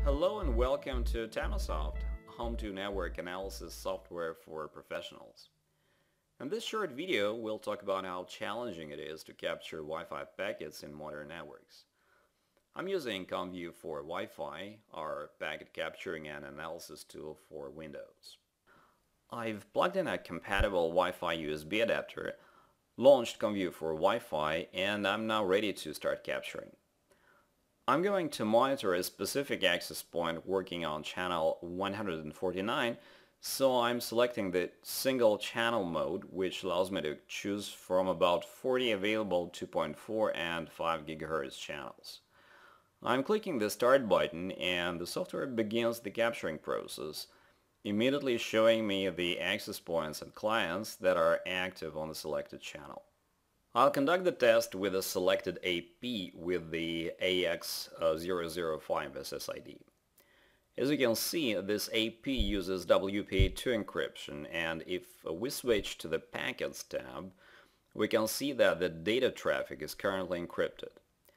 Hello and welcome to Tamasoft, home to network analysis software for professionals. In this short video, we'll talk about how challenging it is to capture Wi-Fi packets in modern networks. I'm using CommView for Wi-Fi, our packet capturing and analysis tool for Windows. I've plugged in a compatible Wi-Fi USB adapter, launched CommView for Wi-Fi, and I'm now ready to start capturing. I'm going to monitor a specific access point working on channel 149, so I'm selecting the single channel mode, which allows me to choose from about 40 available 2.4 and 5 GHz channels. I'm clicking the start button and the software begins the capturing process, immediately showing me the access points and clients that are active on the selected channel. I'll conduct the test with a selected AP with the AX005 SSID. As you can see, this AP uses WPA2 encryption, and if we switch to the Packets tab, we can see that the data traffic is currently encrypted.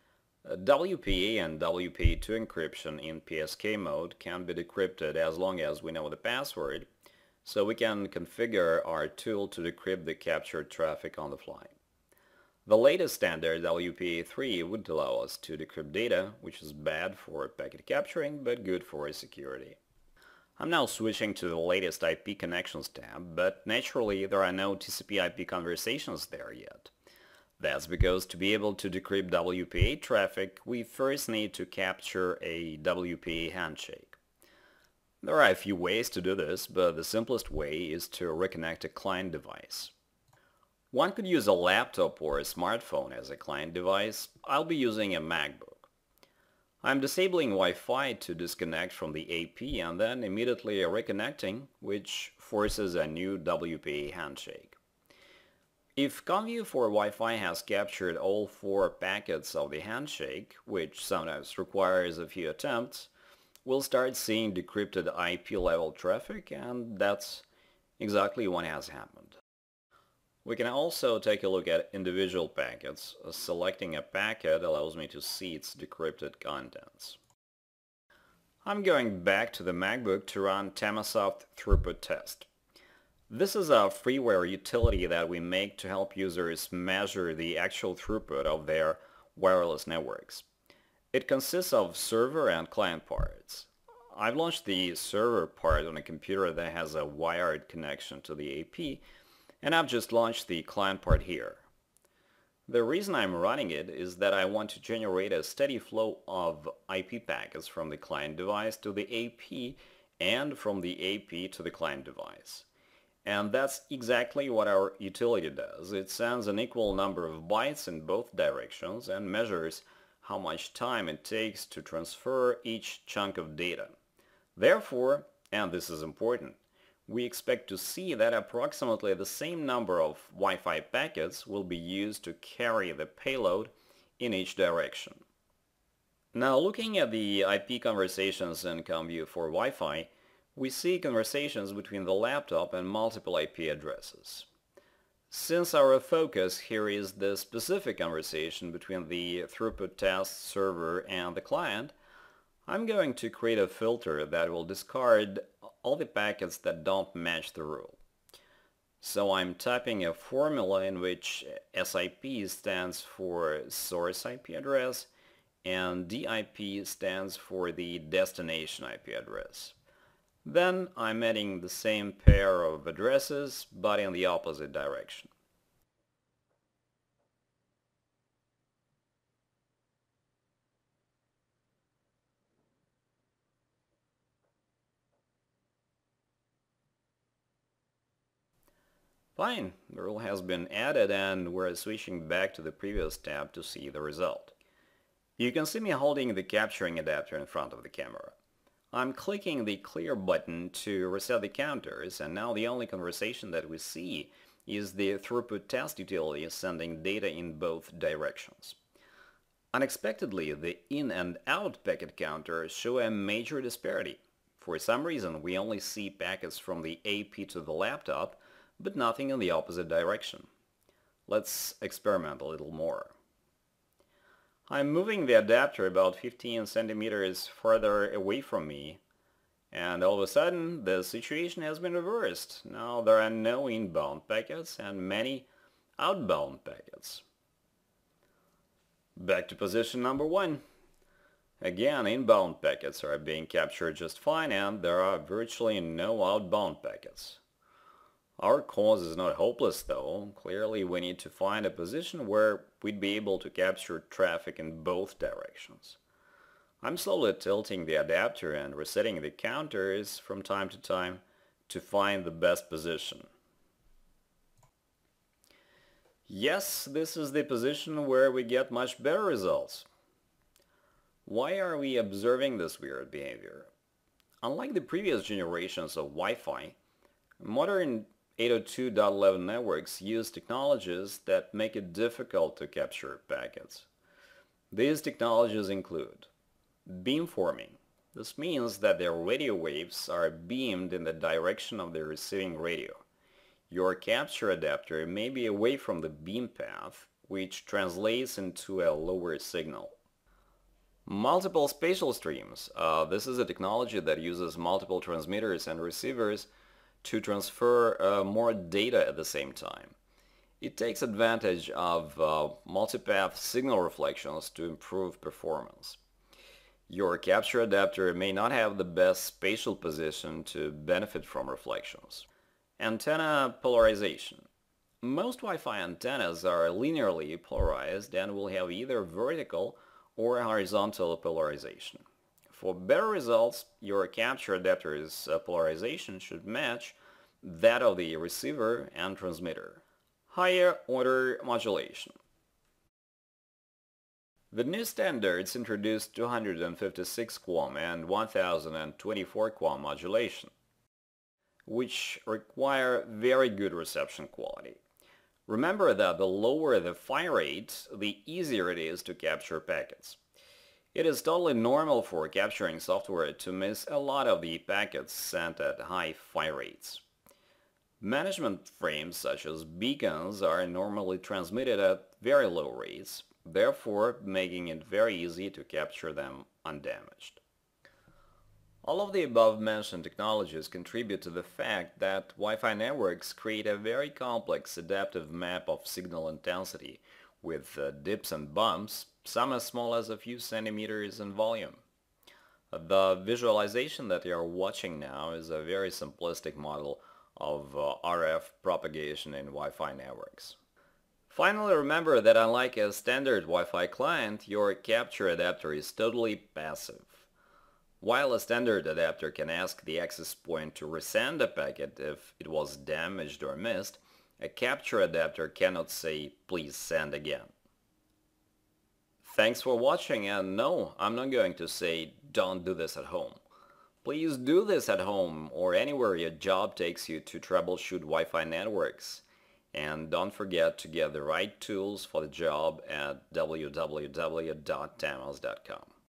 WPA and WPA2 encryption in PSK mode can be decrypted as long as we know the password, so we can configure our tool to decrypt the captured traffic on the fly. The latest standard, WPA3, would allow us to decrypt data, which is bad for packet capturing but good for security. I'm now switching to the latest IP connections tab, but naturally there are no TCP/IP conversations there yet. That's because to be able to decrypt WPA traffic, we first need to capture a WPA handshake. There are a few ways to do this, but the simplest way is to reconnect a client device. One could use a laptop or a smartphone as a client device. I'll be using a MacBook. I'm disabling Wi-Fi to disconnect from the AP and then immediately reconnecting, which forces a new WPA handshake. If CommView for Wi-Fi has captured all 4 packets of the handshake, which sometimes requires a few attempts, we'll start seeing decrypted IP-level traffic, and that's exactly what has happened. We can also take a look at individual packets. Selecting a packet allows me to see its decrypted contents. I'm going back to the MacBook to run Tamasoft Throughput Test. This is a freeware utility that we make to help users measure the actual throughput of their wireless networks. It consists of server and client parts. I've launched the server part on a computer that has a wired connection to the AP, and I've just launched the client part here. The reason I'm running it is that I want to generate a steady flow of IP packets from the client device to the AP and from the AP to the client device. And that's exactly what our utility does. It sends an equal number of bytes in both directions and measures how much time it takes to transfer each chunk of data. Therefore, and this is important, we expect to see that approximately the same number of Wi-Fi packets will be used to carry the payload in each direction. Now, looking at the IP conversations in CommView for Wi-Fi, we see conversations between the laptop and multiple IP addresses. Since our focus here is the specific conversation between the throughput test server and the client, I'm going to create a filter that will discard all the packets that don't match the rule. So I'm typing a formula in which SIP stands for source IP address and DIP stands for the destination IP address. Then I'm adding the same pair of addresses but in the opposite direction. Fine, the rule has been added and we're switching back to the previous tab to see the result. You can see me holding the capturing adapter in front of the camera. I'm clicking the clear button to reset the counters, and now the only conversation that we see is the throughput test utility sending data in both directions. Unexpectedly, the in and out packet counters show a major disparity. For some reason, we only see packets from the AP to the laptop, but nothing in the opposite direction. Let's experiment a little more. I'm moving the adapter about 15 centimeters further away from me, and all of a sudden the situation has been reversed. Now there are no inbound packets and many outbound packets. Back to position number 1. Again, inbound packets are being captured just fine and there are virtually no outbound packets. Our cause is not hopeless though. Clearly we need to find a position where we'd be able to capture traffic in both directions. I'm slowly tilting the adapter and resetting the counters from time to time to find the best position. Yes, this is the position where we get much better results. Why are we observing this weird behavior? Unlike the previous generations of Wi-Fi, modern 802.11 networks use technologies that make it difficult to capture packets. These technologies include beamforming. This means that the radio waves are beamed in the direction of the receiving radio. Your capture adapter may be away from the beam path, which translates into a lower signal. Multiple spatial streams. This is a technology that uses multiple transmitters and receivers to transfer more data at the same time. It takes advantage of multipath signal reflections to improve performance. Your capture adapter may not have the best spatial position to benefit from reflections. Antenna polarization. Most Wi-Fi antennas are linearly polarized and will have either vertical or horizontal polarization. For better results, your capture adapter's polarization should match that of the receiver and transmitter. Higher order modulation. The new standards introduced 256 QAM and 1024 QAM modulation, which require very good reception quality. Remember that the lower the phi rate, the easier it is to capture packets. It is totally normal for capturing software to miss a lot of the packets sent at high phi rates. Management frames such as beacons are normally transmitted at very low rates, therefore making it very easy to capture them undamaged. All of the above-mentioned technologies contribute to the fact that Wi-Fi networks create a very complex adaptive map of signal intensity with dips and bumps, some as small as a few centimeters in volume. The visualization that you are watching now is a very simplistic model of RF propagation in Wi-Fi networks. Finally, remember that unlike a standard Wi-Fi client, your capture adapter is totally passive. While a standard adapter can ask the access point to resend a packet if it was damaged or missed, a capture adapter cannot say, "Please send again." Thanks for watching, and no, I'm not going to say, "Don't do this at home." Please do this at home or anywhere your job takes you to troubleshoot Wi-Fi networks. And don't forget to get the right tools for the job at www.tamas.com.